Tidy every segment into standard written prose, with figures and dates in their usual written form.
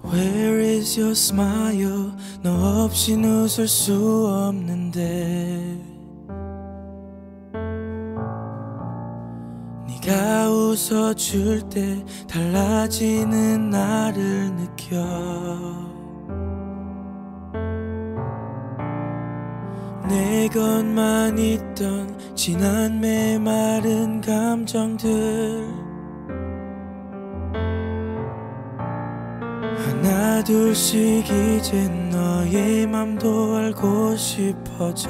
Where is your smile? 너 없인 웃을 수 없는데 네가 웃어줄 때 달라지는 나를 느껴. 내 것만 있던 지난 메마른 감정들 하나 둘씩 이제 너의 맘도 알고 싶어져.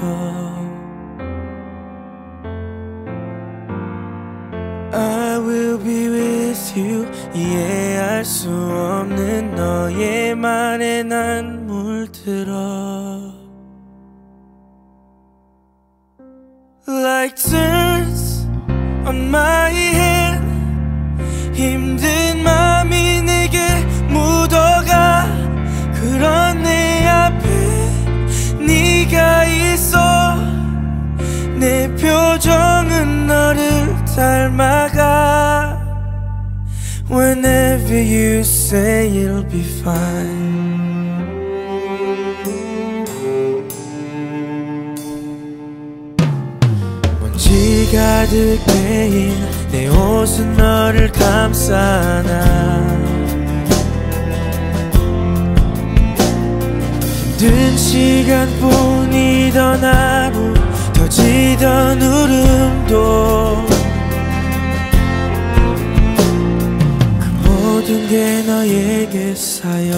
I will be with you. 이해할 수 없는 너의 말에 난 물들어. Like dirt on my hand. 힘든 맘이 내게 묻어가. 그런 내 앞에 네가 있어. 내 표정은 너를 닮아가. Whenever you say it'll be fine. 먼지 가득 베인 내 옷은 너를 감싸나. 힘든 시간뿐이던 하루 터지던 울음도 그 모든 게 너에게 쌓여.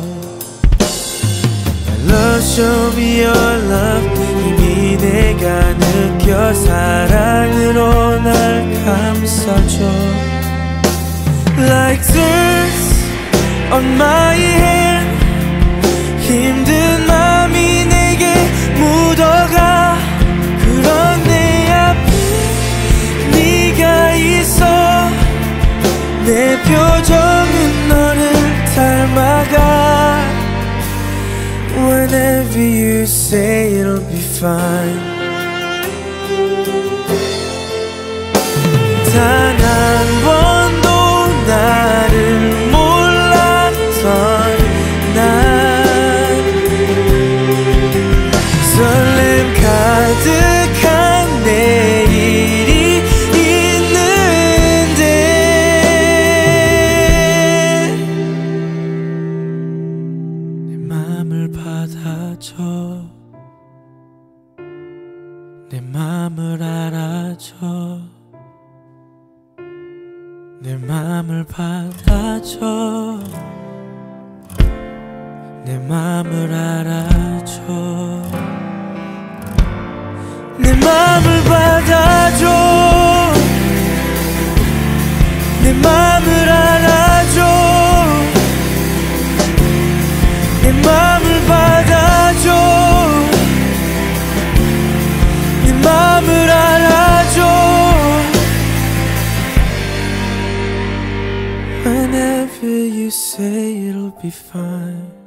My love, show me your love. 이미 내가 느껴 사랑으로 날 감싸줘. Like dirt on my hand. 힘든 맘이 내게 묻어가. 그런 내 앞에 네가 있어. 내 표정은 너를 닮아가. Whenever you say it'll be fine. 단 한 번도 나를 몰랐던 난 설렘 가득한 내일이 있는데 내 맘을 받아줘. 내 맘을 알아줘. 내 맘을 받아줘. 내 맘을 알아줘. 내 맘을 받아줘. 내 맘을 알아줘. 내 맘을 받아줘. 내 맘을 알아줘. Whenever you say it'll be fine.